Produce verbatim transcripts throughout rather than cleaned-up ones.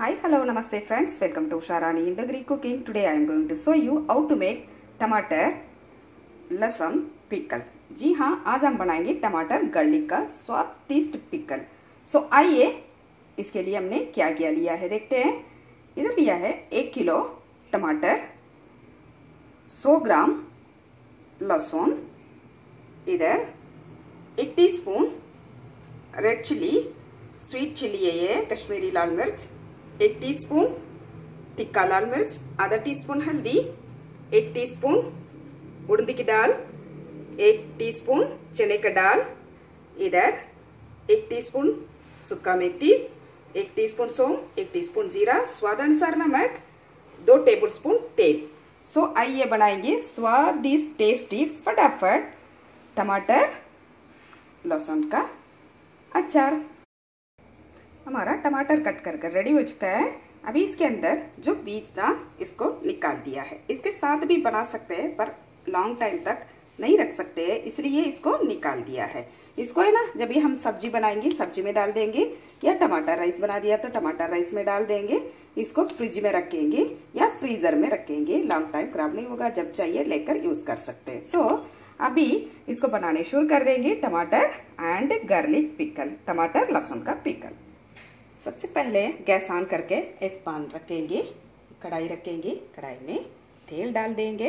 Hi, hello, namaste friends. Welcome to Usha Rani in the Greek cooking. Today I am going to show you how to make टमाटर लहसुन pickle. जी हाँ, आज हम बनाएंगे टमाटर garlic का स्वादिष्ट पिकल। सो आइए इसके लिए हमने क्या क्या लिया है देखते हैं। इधर लिया है एक किलो टमाटर, सौ ग्राम लहसुन, इधर एक teaspoon red chili, sweet chili है ये कश्मीरी लाल मिर्च, एक टीस्पून तिक्का लाल मिर्च, आधा टीस्पून हल्दी, एक टीस्पून उड़द की दाल, एक टीस्पून चने का दाल, इधर एक टीस्पून सूखा मेथी, एक टीस्पून सौंफ, एक टीस्पून जीरा, स्वाद अनुसार नमक, दो टेबलस्पून तेल। सो आइए बनाएंगे स्वादिष्ट टेस्टी फटाफट टमाटर लहसुन का अचार। हमारा टमाटर कट कर कर रेडी हो चुका है। अभी इसके अंदर जो बीज था इसको निकाल दिया है। इसके साथ भी बना सकते हैं पर लॉन्ग टाइम तक नहीं रख सकते हैं, इसलिए इसको निकाल दिया है। इसको है ना, जब भी हम सब्जी बनाएंगे सब्जी में डाल देंगे, या टमाटर राइस बना दिया तो टमाटर राइस में डाल देंगे। इसको फ्रिज में रखेंगे या फ्रीजर में रखेंगे, लॉन्ग टाइम खराब नहीं होगा, जब चाहिए लेकर यूज कर सकते हैं। सो अभी इसको बनाने शुरू कर देंगे, टमाटर एंड गार्लिक पिकल, टमाटर लहसुन का पिकल। सबसे पहले गैस ऑन करके एक पैन रखेंगे, कढ़ाई रखेंगे, कढ़ाई में तेल डाल देंगे,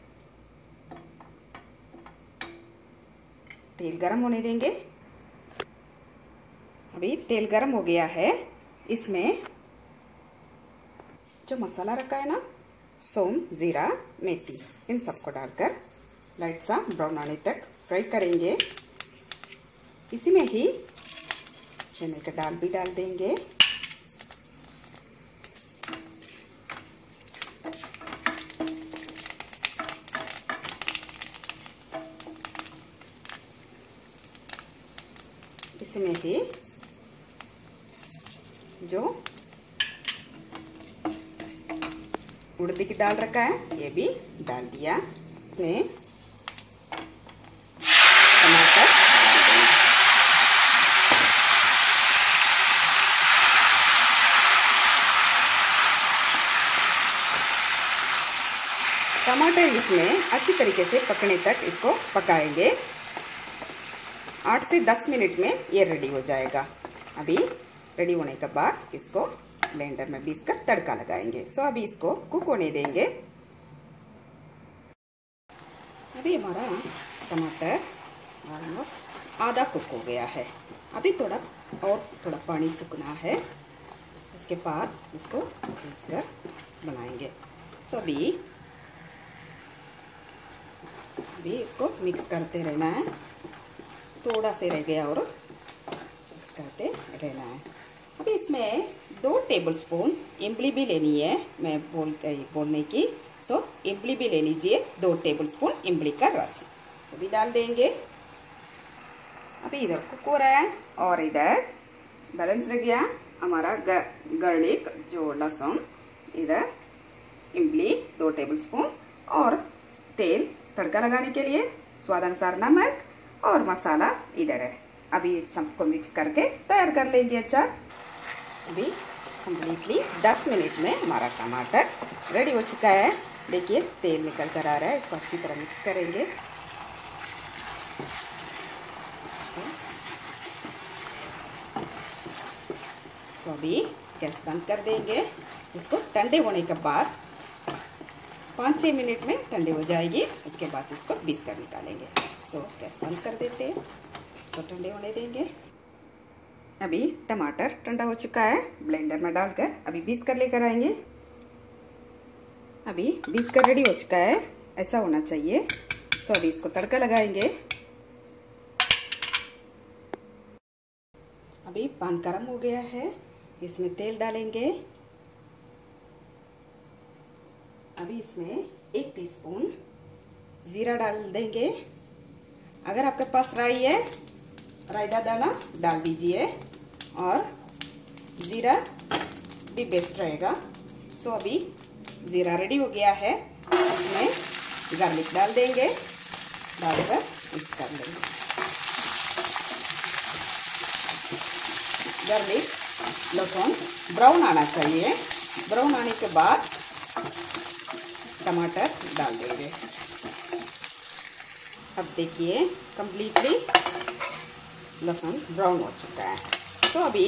तेल गरम होने देंगे। अभी तेल गरम हो गया है, इसमें जो मसाला रखा है ना, सौंफ, जीरा, मेथी, इन सबको डालकर लाइट सा ब्राउन आने तक फ्राई करेंगे। इसी में ही चने का दाल भी डाल देंगे, इसमें भी जो उड़द की दाल रखा है ये भी डाल दिया। इसमें टमाटर, टमाटर इसमें अच्छी तरीके से पकने तक इसको पकाएंगे। आठ से दस मिनट में ये रेडी हो जाएगा। अभी रेडी होने के बाद इसको ब्लेंडर में पीस कर तड़का लगाएंगे। सो अभी इसको कुक होने देंगे। अभी हमारा टमाटर ऑलमोस्ट आधा कुक हो गया है। अभी थोड़ा और थोड़ा पानी सूखना है, उसके बाद इसको पीस कर बनाएंगे। सो अभी अभी इसको मिक्स करते रहना है, थोड़ा से रह गया और मिक्स करते रहना है। अभी इसमें दो टेबलस्पून इमली भी लेनी है, मैं बोल बोलने की। सो इमली भी ले लीजिए, दो टेबलस्पून इमली का रस वो भी डाल देंगे। अभी इधर कुक हो रहा है और इधर बैलेंस रह गया हमारा गार्लिक जो लहसुन, इधर इमली दो टेबलस्पून और तेल तड़का लगाने के लिए, स्वाद अनुसार नमक और मसाला इधर है। अभी सबको मिक्स करके तैयार कर लेंगे अचार। अभी कम्प्लीटली दस मिनट में हमारा टमाटर रेडी हो चुका है। देखिए तेल निकल कर आ रहा है, इसको अच्छी तरह मिक्स करेंगे। सो अभी गैस बंद कर देंगे। इसको ठंडे होने के बाद पाँच छः मिनट में ठंडे हो जाएगी, उसके बाद इसको पीस कर निकालेंगे। सो गैस बंद कर देते हैं, सो ठंडे होने देंगे। अभी टमाटर ठंडा हो चुका है, ब्लेंडर में डालकर अभी पीस कर लेकर आएंगे। अभी पीस कर रेडी हो चुका है, ऐसा होना चाहिए। सो अभी इसको तड़का लगाएंगे। अभी पैन गरम हो गया है, इसमें तेल डालेंगे। अभी इसमें एक टीस्पून जीरा डाल देंगे। अगर आपके पास राई है, राई का दाना डाल दीजिए और जीरा भी बेस्ट रहेगा। सो अभी जीरा रेडी हो गया है, इसमें गार्लिक डाल देंगे, डालकर मिक्स कर लेंगे। गार्लिक लहसुन ब्राउन आना चाहिए। ब्राउन आने के बाद टमाटर डाल देंगे। अब देखिए कंप्लीटली लहसुन ब्राउन हो चुका है। तो अभी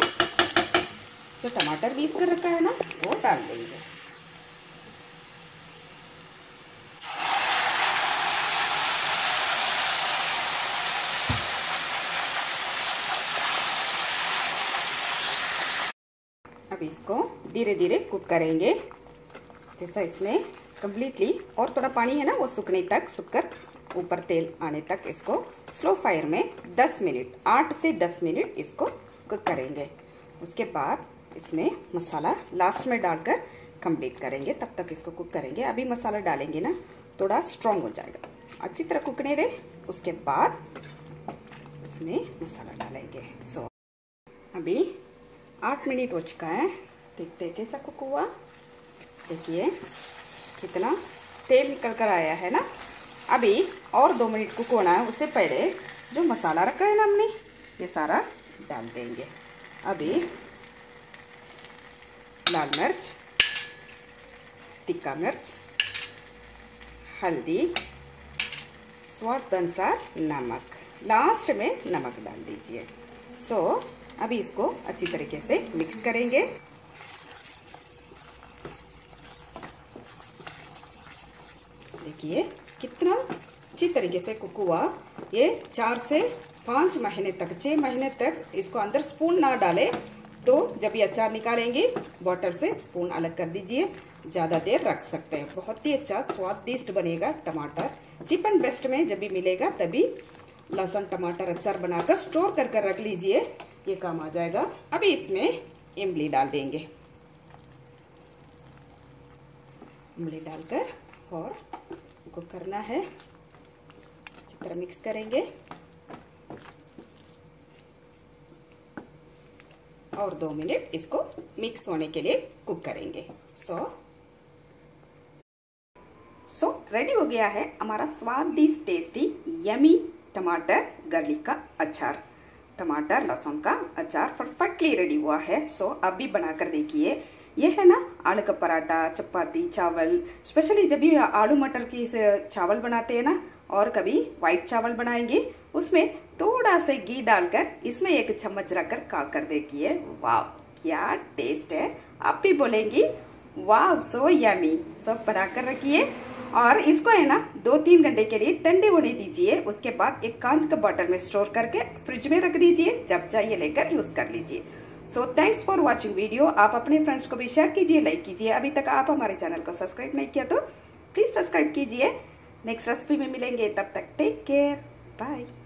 जो टमाटर पीस कर रखा है ना वो डाल देंगे। अब इसको धीरे धीरे कुक करेंगे, जैसा इसमें कंप्लीटली और थोड़ा पानी है ना वो सूखने तक, सूखकर ऊपर तेल आने तक इसको स्लो फायर में दस मिनट आठ से दस मिनट इसको कुक करेंगे। उसके बाद इसमें मसाला लास्ट में डालकर कंप्लीट करेंगे, तब तक इसको कुक करेंगे। अभी मसाला डालेंगे ना थोड़ा स्ट्रॉन्ग हो जाएगा, अच्छी तरह कुकने दे। उसके बाद इसमें मसाला डालेंगे। सो अभी आठ मिनट हो चुका है, देखते हैं कैसा कुक हुआ। देखिए कितना तेल निकल कर आया है ना। अभी और दो मिनट कुक होना है, उससे पहले जो मसाला रखा है ना हमने ये सारा डाल देंगे। अभी लाल मिर्च, तीखा मिर्च, हल्दी, स्वाद अनुसार नमक, लास्ट में नमक डाल दीजिए। सो अभी इसको अच्छी तरीके से मिक्स करेंगे। देखिए कितना अच्छी तरीके से कुक हुआ। ये चार से पाँच महीने तक, छः महीने तक इसको अंदर स्पून ना डाले तो जब ये अचार निकालेंगे बॉटल से स्पून अलग कर दीजिए, ज़्यादा देर रख सकते हैं। बहुत ही अच्छा स्वादिष्ट बनेगा टमाटर। चीप एंड बेस्ट में जब भी मिलेगा तभी लहसुन टमाटर अचार बनाकर स्टोर कर कर रख लीजिए, ये काम आ जाएगा। अभी इसमें इमली डाल देंगे। इमली डालकर और को करना है, अच्छी तरह मिक्स करेंगे और दो मिनट इसको मिक्स होने के लिए कुक करेंगे। सो सो रेडी हो गया है हमारा स्वादिष्ट टेस्टी यमी टमाटर गार्लिक का अचार। टमाटर लहसुन का अचार परफेक्टली रेडी हुआ है। सो अब भी बनाकर देखिए। ये है ना आलू का पराठा, चपाती, चावल, स्पेशली जब भी आलू मटर की चावल बनाते हैं ना, और कभी वाइट चावल बनाएंगे उसमें थोड़ा सा घी डालकर इसमें एक चम्मच रखकर खा कर देखिए, वाह क्या टेस्ट है। आप भी बोलेंगी वाह सो यमी। सब बनाकर रखिए और इसको है ना दो तीन घंटे के लिए ठंडे होने दीजिए। उसके बाद एक कांच का बॉटल में स्टोर करके फ्रिज में रख दीजिए, जब चाहिए लेकर यूज कर लीजिए। So thanks for watching video. आप अपने फ्रेंड्स को भी शेयर कीजिए, लाइक कीजिए। अभी तक आप हमारे चैनल को सब्सक्राइब नहीं किया तो प्लीज सब्सक्राइब कीजिए। नेक्स्ट रेसिपी में मिलेंगे, तब तक टेक केयर, बाय।